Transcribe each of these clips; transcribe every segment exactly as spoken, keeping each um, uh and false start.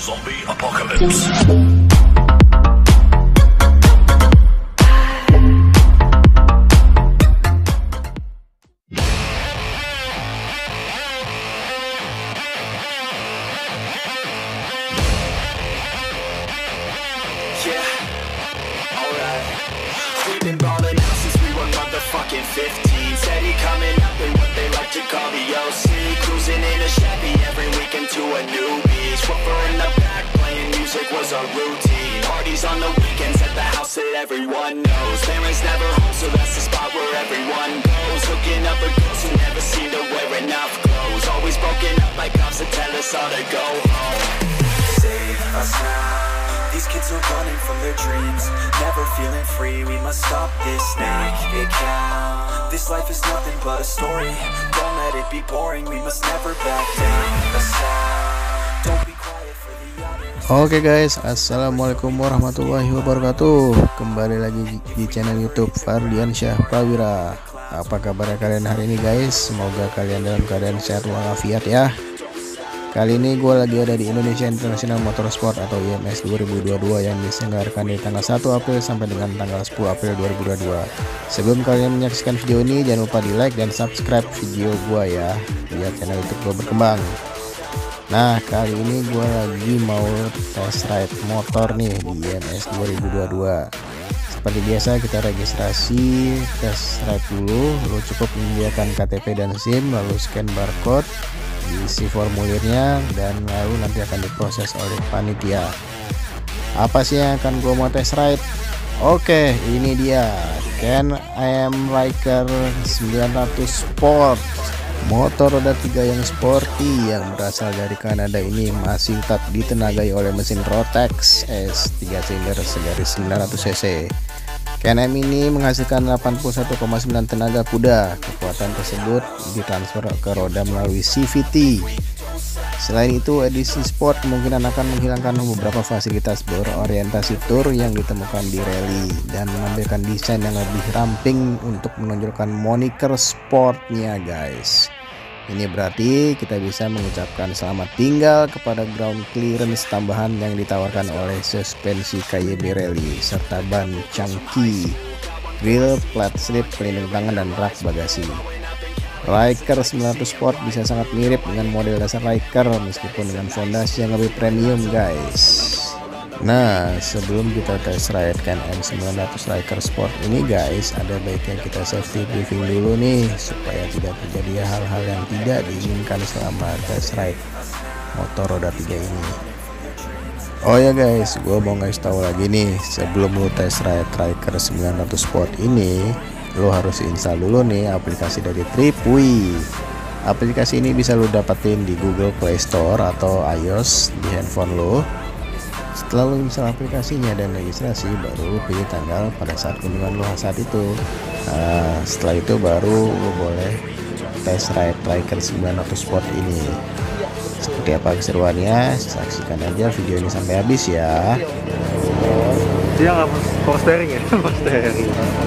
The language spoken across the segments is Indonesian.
Zombie Apocalypse. fifteen, steady coming up in what they like to call the O C. Cruising in a Chevy every weekend to a new beach. Whooper in the back playing music was a routine. Parties on the weekends at the house that everyone knows. Parents never home, so that's the spot where everyone goes. Hooking up with girls who never seem to wear enough clothes. Always broken up by cops that tell us all to go home. Save us now. These kids are running from their dreams, never feeling free. We must stop this, make it count. This life is nothing but a story. Don't let it be boring. We must never back down. The sound. Don't be quiet for the others. Oke guys, assalamualaikum warahmatullahi wabarakatuh. Kembali lagi di channel YouTube Fardiansyah Prawira. Apa kabar kalian hari ini guys? Semoga kalian dalam keadaan sehat walafiat ya. Kali ini gue lagi ada di Indonesia International Motorsport atau I M S dua ribu dua puluh dua yang diselenggarakan dari tanggal satu April sampai dengan tanggal sepuluh April dua ribu dua puluh dua. Sebelum kalian menyaksikan video ini, jangan lupa di like dan subscribe video gue ya, biar channel YouTube gue berkembang. Nah, kali ini gue lagi mau test ride motor nih di I M S dua ribu dua puluh dua. Seperti biasa kita registrasi, test ride dulu. Lo cukup menyediakan K T P dan SIM, lalu scan barcode, isi formulirnya, dan lalu nanti akan diproses oleh panitia. Apa sih yang akan gue mau test ride? Oke, ini dia Ken I M Ryker sembilan ratus Sport, motor roda tiga yang sporty yang berasal dari Kanada. Ini masih tetap ditenagai oleh mesin Rotax S tiga silinder segaris sembilan ratus cc. Ken M ini menghasilkan delapan puluh satu koma sembilan tenaga kuda. Kekuatan tersebut ditransfer ke roda melalui C V T. Selain itu, edisi sport kemungkinan akan menghilangkan beberapa fasilitas berorientasi tour yang ditemukan di rally dan menampilkan desain yang lebih ramping untuk menonjolkan moniker sportnya guys. Ini berarti kita bisa mengucapkan selamat tinggal kepada ground clearance tambahan yang ditawarkan oleh suspensi K Y B Rally serta ban chunky, grill, flat strip, pelindung tangan, dan rak bagasi. Ryker sembilan ratus Sport bisa sangat mirip dengan model dasar Ryker meskipun dengan fondasi yang lebih premium guys. Nah, sebelum kita test ride Ken M sembilan ratus Ryker Sport ini guys, ada baiknya kita safety briefing dulu nih supaya tidak terjadi hal-hal yang tidak diinginkan selama test ride motor roda tiga ini. Oh ya guys, gue mau ngasih tahu lagi nih, sebelum lu test ride Ryker sembilan ratus Sport ini, lo harus install dulu nih aplikasi dari Tripwi. Aplikasi ini bisa lo dapetin di Google Play Store atau iOS di handphone lo. Setelah lo install aplikasinya dan registrasi, baru lo pilih tanggal pada saat kunjungan lo saat itu. Nah, setelah itu baru lo boleh test ride Ryker sembilan ratus Sport ini. Seperti apa keseruannya, saksikan aja video ini sampai habis ya. Dia nggak power steering ya? Power steering.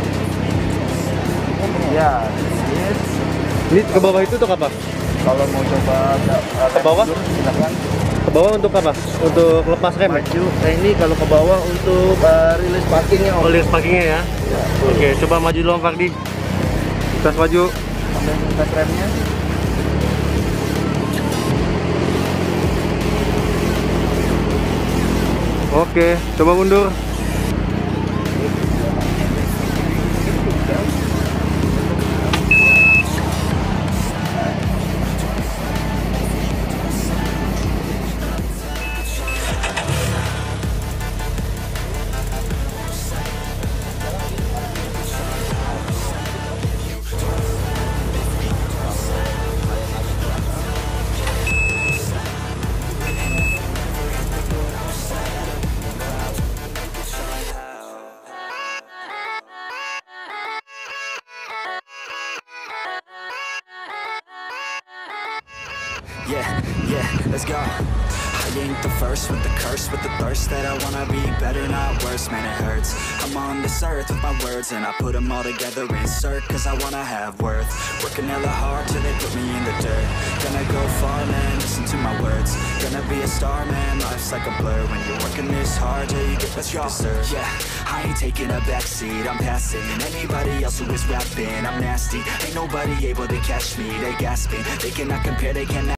Ya, yes. Ini ke bawah itu untuk apa? Kalau mau coba uh, ke bawah, silakan. Ke bawah untuk apa? Untuk lepas rem? Maju. Nah, ini kalau ke bawah untuk uh, rilis parkingnya. Oh, rilis parkingnya ya? Ya. Oke, coba maju dulu Fardi. Tes maju. Sampai tes remnya. Oke, coba mundur. I ain't the first with the curse, with the thirst that I wanna be better, not worse, man it hurts. I'm on this earth with my words and I put them all together, insert, cause I wanna have worth. Working hella hard till they put me in the dirt. Gonna go far, man, listen to my words. Gonna be a star, man, life's like a blur. When you're working this hard, yeah, you get what you deserve. Yeah, I ain't taking a backseat, I'm passing anybody else who is rapping. I'm nasty, ain't nobody able to catch me. They gasping, they cannot compare, they cannot